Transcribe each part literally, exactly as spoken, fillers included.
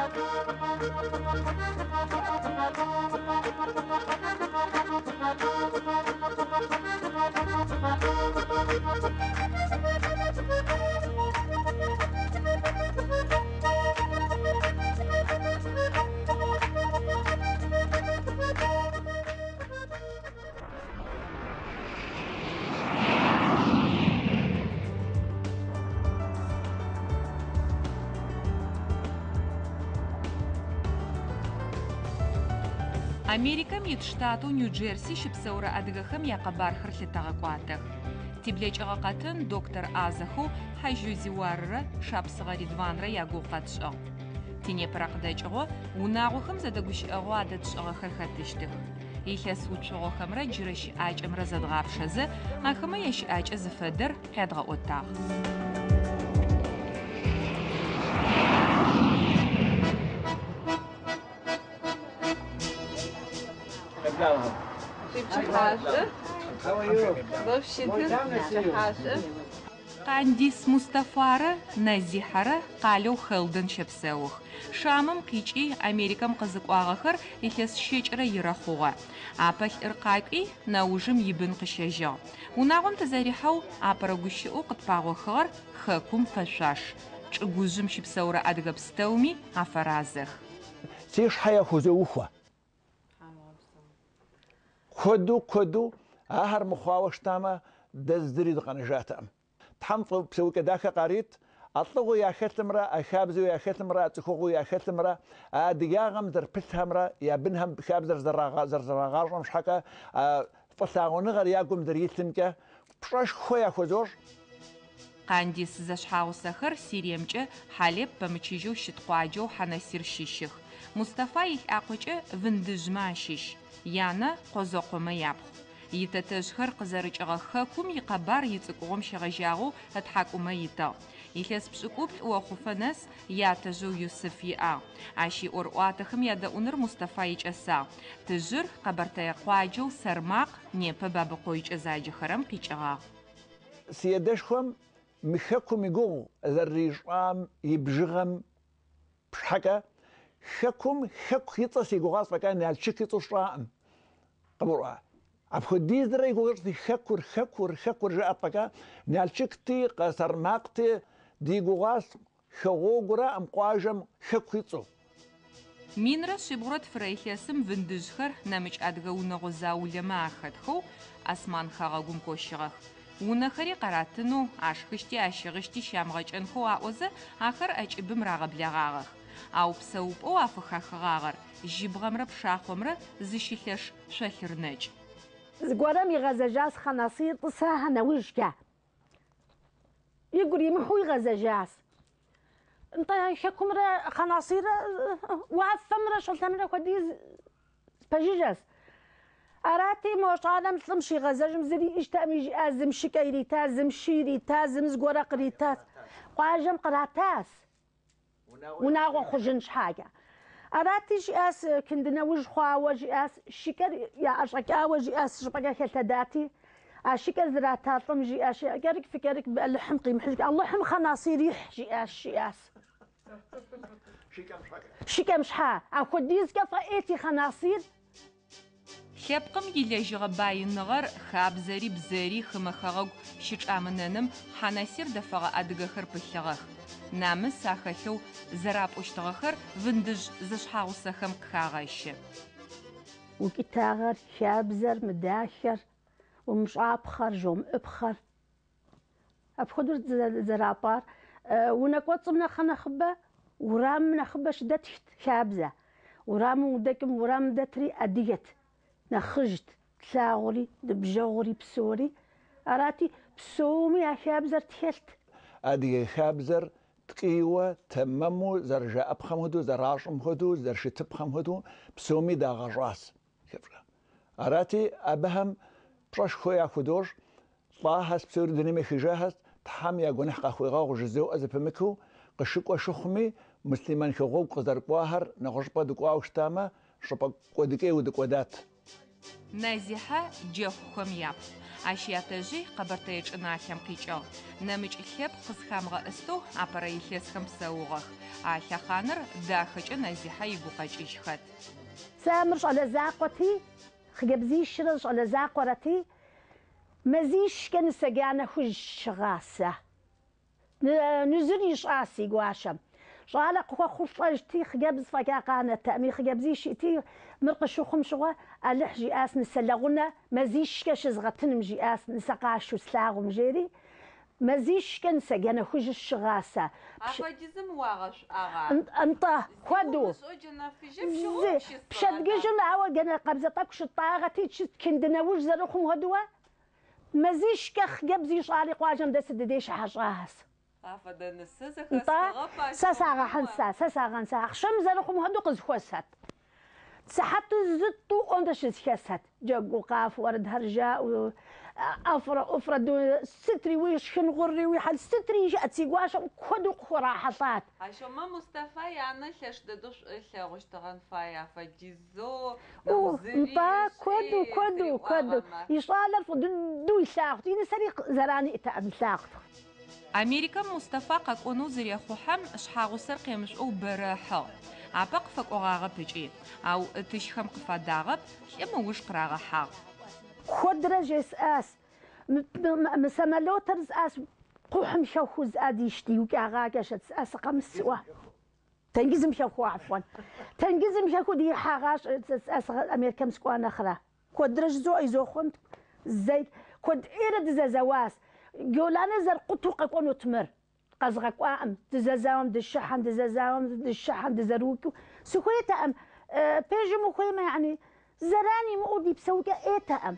Америкам ит штату Нью-Джерси шипсэурэ адыгэхэм якъэбархэр лъытэгъэкӏуатэх. Тиблэкӏыгъэ къэтын доктор Азэхэу хьэжьу зиуаррэ шапсыгъэ Ридванрэ ягугъу къэтшӏыгъ. Тинепэрэ къыдэкӏыгъо унагъохэм зэдэгущыӏэгъо адэтшӏыгъэхэр хэтыщтых. Илъэс уцогъохэмрэ джырэ щыӏакӏэмрэ зэдгъапшэзэ ахэмэ ящыӏакӏэ зыфэдэр къядгъэӏотагъ. Кандис Мустафарэ Назихарэ къалэу Хелден щэпсэух. Шамым къикӏи Америкэм къызыкӏуагъэхэр илъэс щэкӏрэ ирэ хъугъэ. Апэлъ ӏыркъакӏуи наужым ибын къыщэжьыгъ. Унагъом тызэрихьэу апэрэ гущыӏэу къытпагъохыгъэр хэкум фэшъуаш. Чӏыгужъым щыпсэурэ адыгэ пстэуми афэразэх. Тишхьая хузеухва. خدو خدو أهر مخاوش تاما دزدري دقنجاتهم تحم بسوي كداك قريت أطلقوا يا ختمرة أخابزوا يا ختمرة تخوغوا يا ختمرة أدياغم دربتهمرة يا بنهم خابزر زرغا زرغا مش حكا فساغون غير ياكم دريتمك بشاش خويا خزور قانديس زشحاوسخر سيريمجة حالب بمتشيجو شتقواجو حناسير شيشخ مصطفى يحقوجة فندجما شيش يانا قزقوما يابخ يتتجخر قزرج أغاخاكم يقبار يتقوم شغجاغو هتحاكوما يتا يخيس بشكوب وخوفنس ياتجو يوسف يا عشي أرواتخم يادا أونر مصطفى يجأسا تجر قبرتا يقواجو سرماق نيبا بابقويج أزاج خرم قيجغا سيدشخم مخاكم يقو ذريجام يبجغم بشحكا خاكم خاك يتصي يقوغاس فكان يالشك يتصرام قبرا أبخديز دري يقوغاس في خاكور خاكور خاكور جاء فكا نالشكتي قصر ماقتي دي يقوغاس خغوغرا أم قواجم خاك يتصو مين رش بغرد فريخيسم فندجخر نامج أدغو نغزاو لما أخدخو أسمان خاغاقوم كوشيغخ ونخري قراتنو عشخشتي عشغشتي شامغاج أنخو أعوزة آخر أجئبم راغب لغاغخ أو بسوب أو أفخاخغاغر جيبغمرا بشاخومرا زيشيخش شاخرنج زقورم يغزجاس خناصير طساها نوجكا يقول يمحو يغزجاس انت شكمرا خناصير وعفمرا شلتمرا كديز بجيجاس أراتي موش عالم تمشي غزجم زري اشتامي ازم شكايري تازم شيري تازم زقورا قريتاس قاجم قراتاس وناغو خجنش حاجة أراتي جئاس كندنا وجخوا وجئاس شكر يا أشقا وجئاس شبقا كالتداتي أشكر ذراتاتهم جئاس أقارك فكرك باللحم قيم حجك اللحم خناصيري جئاس جئاس شكا مش حا أخو ديز كفا إيتي خناصير خيبقم يلجغ باين نغر خاب زري بزري خمخغوغ شيش آمننم حناسير دفغ أدغخر بلغخ نامس ساخخو زراب أشتغخر فندج زشحاوسخم كخاغيش وكتاغر شابزر مداشر ومش أبخر جوم أبخر أبخدر زرابار أه ونكوت من خنخبة ورام من خبة شدت شابزة ورام ودكم ورام دتري أديت نخجت تلاغري دبجوري بسوري أراتي بسومي شابزر تحلت أدي شابزر تقيوة تممو زرجة أبخم هدو زراشم هدو زرشتب خم هدو بسومي دا غراس كيفلا أراتي أبهم برش خويا خدوش طاهس بسوري دنيمي خجاهس تحام يا جنح قخويغا وجزو أزبمكو قشق وشخمي مسلمان شغو قدر قواهر نغشبا دقوا وشتاما شبا قدكي ودقودات نازحة جهكم ياب Ащиятежи къабэртэечӏ налъэм къикӏыгъ. Нэмыкӏ лъэпкъ къызхамыгъэӏэстэу апэрэ илъэсхэм псэугъэх. А лъэхъанэр дахэкӏэ Назихьэ игукъэкӏыжьхэт. Сэ мыр щӏалэ закъуэти, хъыджэбзищрэ щӏалэ закъуэрэти, мазищкӏэ нысэджанэ хужь щыгъасэ. Нузыр ищӏа си гуащэм. Щӏалэ къыхуэхъулӏэжти, хъыджэбз фӏэкӏа къанэтэӏыми, хъыджэбзи щиӏти, мыр къыщыхъум щыгъуэ ӏэлыхь жиӏащ нысэ лэгъунэ мазищкӏэ щызгъэтыным жиӏащ нысэ къащу слъагъум жери. Мазищкӏэ нысэджанэ хужь щыгъасэ. Афэдизым уагъэшӏуагъа? Нтӏэ, куэду. Пщэдгыжьым, ауэ джанэ къабзэ тӏэкӏу щытӏагъэти, чыткindıneuj зэрыхъум хуэдэуэ, мазищкӏэ хъыджэбз ищӏари къуажэм дэ сыдыдей щыхьэщӏащ. Афэдэ нысэ зэхэсхыгъэ пащэ. Сэ сагъэхьынса, сэ сагъэнса. Ахъшэм зэрыхъум хуэдэу къызхуэсэт. Сыхьэту зытӏу ӏуэндэ щызхэсэт. Джэгуу къафэу, ӏэрыдхьэр жаӏэу, ӏэфӏрэ ӏуфрэ сытри уи шхынгъурри уи хьэл сытри жаӏэт си гуащэм куэду къыхурахьэлӏат. Ащомэ Мустафа янэ лъэщ дэдэу лъэгъущтыгъэн фай афэдизэу. Нтӏэ, куэду, куэду, куэду. И щӏалэр фӏы дыдэу илъагъут. И нысэри зэрани ӏытӏэӏым илъагъут. Америкэм Мустафа къэкӏуэнэу зэрехъухьэм щхьэгъусэр къемышӏэу бэрыхьыгъ. Апэ къыфэкӏуэгъагъэп икӏи. Ау ытыжьхэм къыфэдагъэп, лӏымыуж кърагъэхьагъ. Куэдрэ жесӏащ. Мы самолётыр зыӏащ кхъухьым хэхуу зыӏэ дищти, укӏагъакӏэщ зыӏэ сыкъэмысыӏуэ. Тенгизым хэхуу афӏуэн. Тенгизым хэхуу дихьагъащ зыӏэ Америкэм скӏуа нэхърэ. Куэдрэ жызоӏэ изохъуэнт. Зэи куэд ӏейрэ дызэзэуащ. Геоланэ зэрыкъуту къэкӏуэнут мыр. Къэзгъэкӏуаӏым. Дызэзауэм дыщыхьэм, дызэзауэм дыщыхьэм, дызэрыукӏыу. Сыхуейтэӏым. Пежым ухуеймэ, яни, зэран имыӏэу ди псэукӏэ ӏейтэӏым.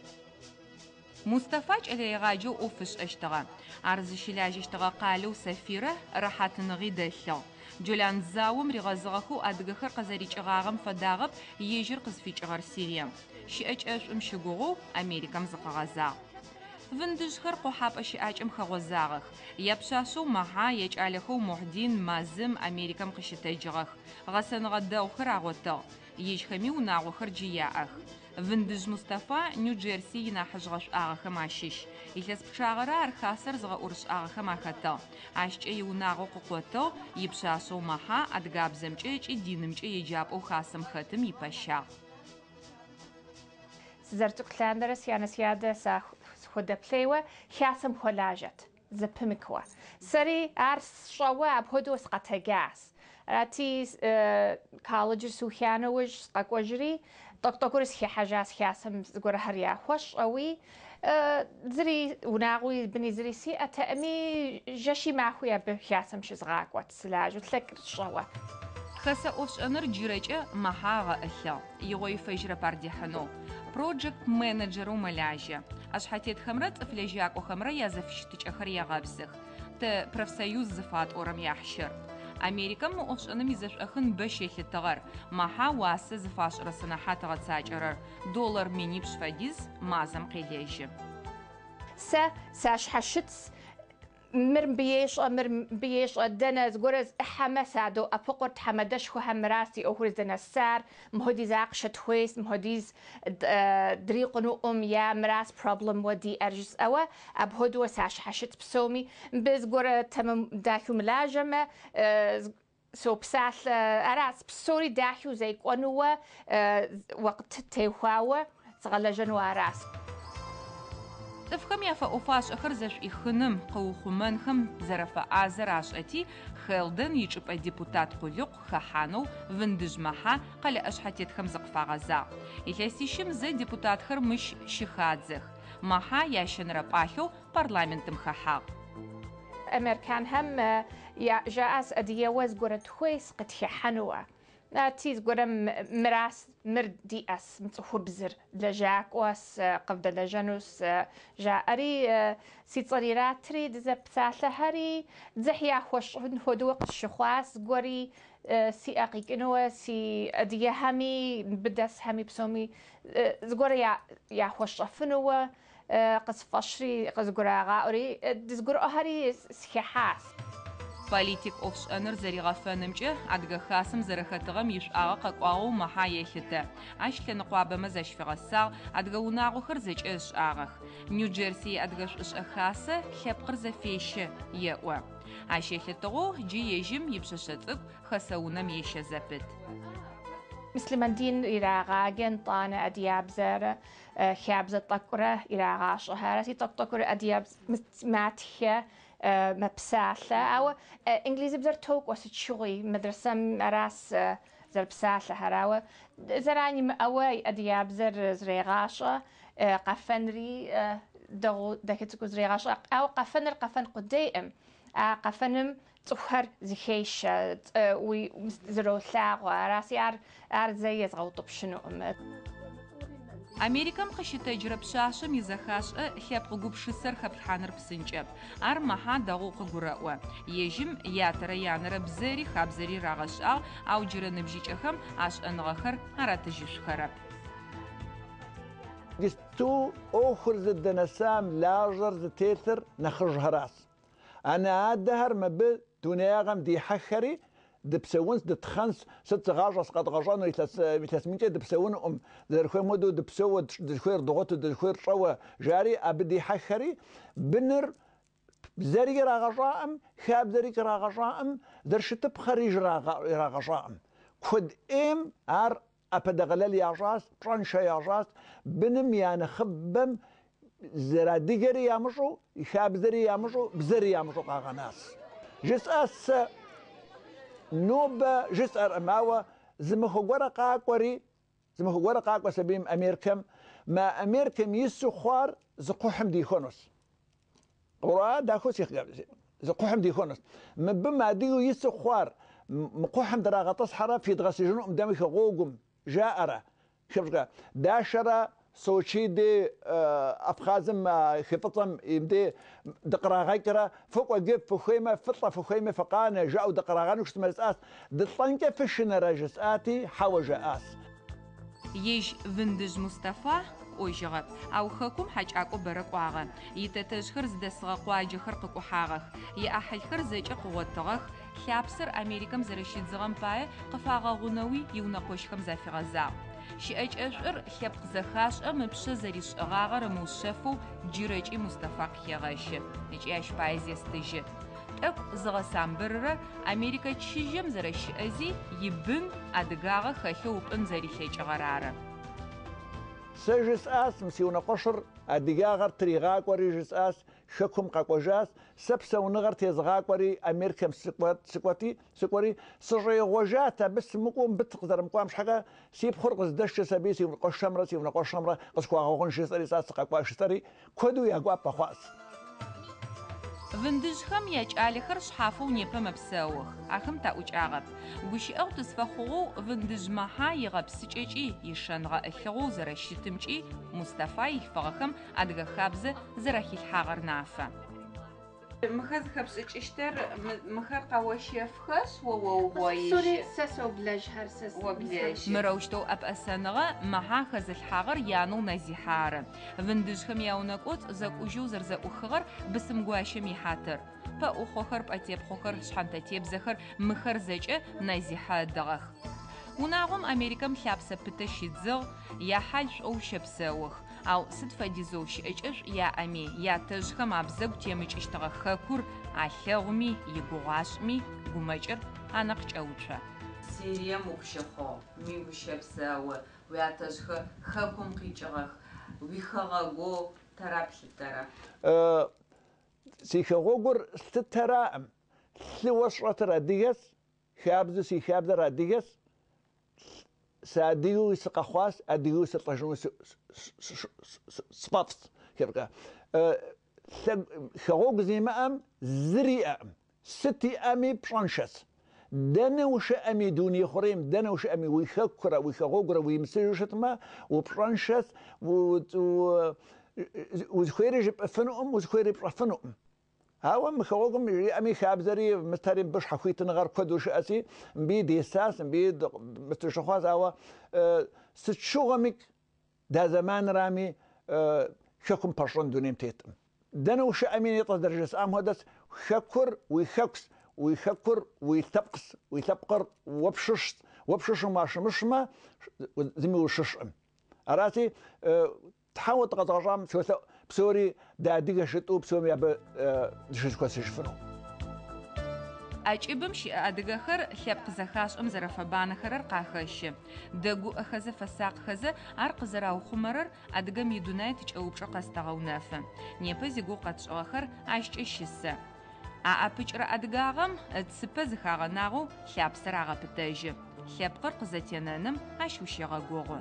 Мустафа кӏэлэегъаджэу ӏоф ышӏэщтыгъэ. Ар зыщылажьэщтыгъэ къалэу Сафирэ рэхьэтыныгъи дэлъыгъ. Джолан заом ригъэзыгъэхэу адыгэхэр къызэрикӏыгъагъэм фэдагъэп ежьыр къызфикӏыгъэр Сирием. Щыӏэкӏэшӏум щыгугъэу Америкэм зыкъэгъэзагъ. Вындыжьхэр къохьапӏэ щыӏакӏэм хэгъозагъэх. Япшъашъэу Мэхьа екӏалэхэу Мухьдин, Мазым Америкэм къыщытэджыгъэх. Гъэсэныгъэ дэгъухэр агъотыгъ. Ежьхэми унагъохэр джы яӏэх. Вындыжь Мустафа Нью-Джерси инахьыжь гъэшӏуагъэхэм ащыщ. Илъэс пчъагъэрэ архасэр зыгъэӏурышӏагъэхэм ахэтэгъ. Ащкӏэ иунагъо къыкъотыгъ. Ипшъашъэу Мэхьа адыгабзэмкӏэ ыкӏи динымкӏэ еджапӏэу хасэм хэтым ипэщагъ. Зэрыцӏыкӏулъандэрэ сянэ сядэ схуэдэплъейуэ хасэм хуэлажьэт, зэпымыкуэ. Сэри ар сщӏэуэ апхуэдэу сыкъэтэджащ. Арати колледжыр сыухиянэужь къэкӏуэжри, тӏэкӏу-тӏэкӏури схихьэжащ хасэм зыгуэрхэр яхуэщӏэуи, зыри унагъуи быни зыри сиӏэтэӏыми, жэщи махуи абы хасэм щызгъакӏуэт, сылажьэу лъэкӏыр сщӏэуэ. Хэсэ ӏофшӏэныр джырэкӏэ Мэхьа гъэӏылъыгъ. Игъо ифэжьырэп ар дихьынэу. Проджект менеджерэу мэлажьэ. Ашъхьэтетхэмрэ цӏыф лэжьакӏохэмрэ язэфыщытыкӏэхэр егъэпсых. Тэ профсоюз зыфатӏорэм яхьщэр. Америкэм мы ӏофшӏэным изэшӏохын бэщ елъытыгъэр. Мэхьа уасэ зыфашӏырэ сэнэхьат ыгъэцакӏэрэр. Доллар минипшъ фэдиз мазэм къелэжьы. Сэ сащхьэщыц мыр мбыешӏэ, мыр мбыешӏэ дэнэ зыгуэрэ ӏыхьэмэ садэу ӏэпыкъур тхьэмэдэщхуэхэм мыращ ди ӏуэхур здэнэсар, мыхуэдиз акъщэ тхуейс, мыхуэдиз дрикъунуӏум е мыращ проблемуэ диӏэр жысӏэуэ, апхуэдэуэ сащхьэщыц псоми. Мыбы зыгуэрэ тэмэм дахыу мылажьэмэ, сопсалъэ аращ псори дахыу зекӏуэнууэ, уакъыт теухуауэ зыгъэлэжьэну аращ. Цӏыфхэм яфэӏофашӏэхэр зэшӏуихыным, къыухъумэнхэм зэрэфэӏазэр ашӏэти, Хелден ичӏыпӏэ депутат Къулыкъу хэхьанэу Вындыжь Мэхьа къэлэ ӏэшъхьэтетхэм зыкъыфагъэзагъ. Илъэсищым зэ депутатхэр мыщ щыхадзэх. Мэхьа ящэнэрэ пӏалъэу парламентым хэхьагъ. Американхэм жаӏащ ӏэдыеуэ зыгуэрэ тхуейс къытхыхьэнууэ. Ати зыгуэрэ мыращ мыр диӏэс мыцӏыхубзыр лэжьакӏуэ къывдэлэжьэну жаӏэри, си цӏэр иратри дызэпсалъэхэри дзыхь яхуэщӏын хуэдэуэ къысщыхъуащ зыгуэри, си ӏэ къикӏынууэ, си ӏэдыехэми быдэсхэми псоми зыгуэрэ яхуэщӏэфынууэ къысфӏэщри къызгурагъаӏури, дызгурыӏуэхэри схыхьащ. Политик офшӏэныр зэригъэфэнэмкӏэ адыгэ хасым зэрэхэтыгъэм ишӏуагъэ къэкӏуагъэу мэхьа елъытэ. Ащ лъэныкъуабэмэ зэщфигъэсагъ, адыгэ унагъохэр зэкӏэ ышӏагъэх. Нью-Джерси адыгэ шӏушӏэ хасэ лъэпкъыр зэфещэ еӏо. Ащ елъытыгъэу джы ежьым ипшъэшъэ цӏыкӏу хэсэунэм ещэ зэпыт. مسلمندين إراغاجن طانة أدياب زارة خابزة تقرة إراغاش هارسي تق تقرة أدياب ماتخة مبسالة أو إنجليزي بزر توك وسشوي مدرسة مراس زر بسالة هراوة زراني مأوي أدياب زر زريغاشة قفنري دو دكتكو زريغاشة أو قفنر قفن قديم قفنم تخر زخيش وزرو ثاغ وراسي ار ار زي زغوطب شنو أمريكا مخشيتا جرب شاشم يزخاش خياب قوب شسر خب حانر بسنجب ار محا دغوق غراوا يجم ياتر يانر بزري خبزري راغشا او جرا نبجيچخم اش انغخر اراتجيش خرب دستو اخر زدنا سام لاجر زتيتر نخرج هراس انا الدهر ما بدنياغم دي حخري دبسونس دتخنس ست غاجس قد غاجانو يتسمينتي دبسون ام درخوي مودو دبسو دخوير ضغط دخوير شوا جاري ابدي حخري بنر زري راغاجام خاب زري راغاجام درشت بخريج راغاجام خد ام ار ابدغلل ياجاس برانشا ياجاس بنم يعني خبم زرا ديغري يامشو خاب زري يامشو بزري يامشو قاغناس جس اس نوبة جسر أماوة زمخو ورقة قوري زمخو ورقة قوري سبيم أمريكم ما أمريكم يسو خوار زقوحم دي خونس قرآ داخوس يخجب زقوحم دي خونس من بما ديو يسو خوار مقوحم دراغة تصحرا في دغسجنو مدامي خغوغم جائرة شبكة داشرة سوشي دي أفخازم خفطم يمدي دقراغيكرا فوق وقف فخيمة فطة فخيمة فقانا جاءوا دقراغان وش تمرساس دطنكة فشنا راجساتي حوجاس يج فندج مصطفى وجغب او خكم حاج اكو برقواغن يتتجخر زدسغ قواجي خرق قحاغخ يا احل خرزج قوتغخ خابسر امريكام زرشيد زغم باي قفاغ غنوي يونقوشكم زافغزا شي اج اشر خيب زخاش ام بش زريش غاغر موشفو جيرج مصطفى خيغاش نجي اش بايز يستجي اك زغسامبر امريكا تشيجم زرش ازي يبن ادغاغ خخو بن زري خيچغرار سجس اس مسيونا قشر ادغاغر تريغاق وريجس اس شكم قاقوجاس سبسا ونغر تيزغاق وري امريكا سكوات سكواتي سكوري سري وجاتا بس مقوم بتقدر مقام حاجه سيب خرق دش سبيسي ونقش شمره سي ونقش شمره قسكوا غونش سري ساس قاقوا شتري كودو يغوا بخواس فندج خم يج عليخر شحافو نيبا مبساوخ اخم تاوج عغب وشي او تسفخو فندج محا يغب سچيچي يشنغا اخو زرشتمچي مصطفى يفخم ادغ خبز زرخي الحاغر نافا مخز خبز اشتر مخر قواش يفخس ووويش سوري سسو بلاج هرسس وبلاج مروشتو اب اسنغا محا خز الحاغر يانو نزيحار فندج خم ياونقوت زقوجو زرزا اخغر بسم غواشم يحاتر با اخوخر باتيب خوخر شحنتاتيب زخر مخر زج نزيحا دغخ وناغم امريكام خابسه بتشيدزغ يا حالش او شبساوخ او صدفه ديزوش اجش يا امي يا تجخم ابزغ تيمچ اشتغ خكور اخغمي يغواشمي غمجر انقچ اوچا سيريا مخشخو مي وشبساو ويا تجخ خكم قيچغخ ويخغو ترابشترا ا سيخغوغر ستترام سلوشرت راديس خابز سي خابز راديس ساديو سقخواس اديو سطجون سبابس كيبقى خروج زي ما ام زري ام ستي امي برانشس دنا وش امي دوني خريم دنا وش امي ويخكر ويخغوغر ويمسجت ما وبرانشس و وخيرج بفنهم وخيرج بفنهم هاو مخوغم امي خابزري مسترين بش حخيت نغر كدوش اسي بي ديساس بي مستشخواز هاو ستشوغمك دا زمان رامي شكم باشون دونيم تيتم دنو ش امين يطز درجس ام هدس شكر ويخكس ويخكر ويتبقس ويتبقر وبشش وبشش ما شمشما زمي وششم أراتي تحاول تقطعام بسوري دادية شتو بسوري ياب دشش كوسش فرو أجيبم شيء أدقخر لب زخاش أم زرفة بانخرر قاخش دقو أخذ فساق خذ عرق زراو خمرر أدقم يدوناي تجاوب شو قستغو نافم نيبزي قو قطش آخر عشت الشسة أبجر أدقاغم تسبز خاغناغو لب سراغ بتاج لب قرق زتينانم عشوشي غاقوغو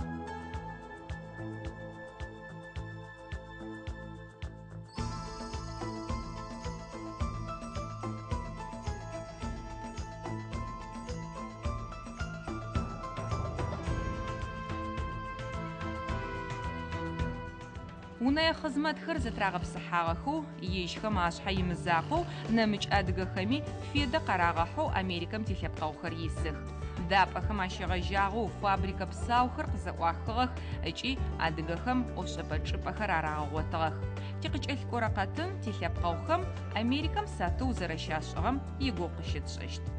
ونايا خزمات خرزت راغب صحاغخو يشخم عشحا يمزاقو نمج أدغخمي فيدا قراغحو أمريكام تلحبقاو خريسخ داب أخم عشيغ جاغو فابريكا بساو خرق زواخغخ اجي أدغخم وشبت شبخر عراغوتغخ تيقج الكورقاتن تلحبقاو خم أمريكام ساتو زرشاشغم يقو قشت ششت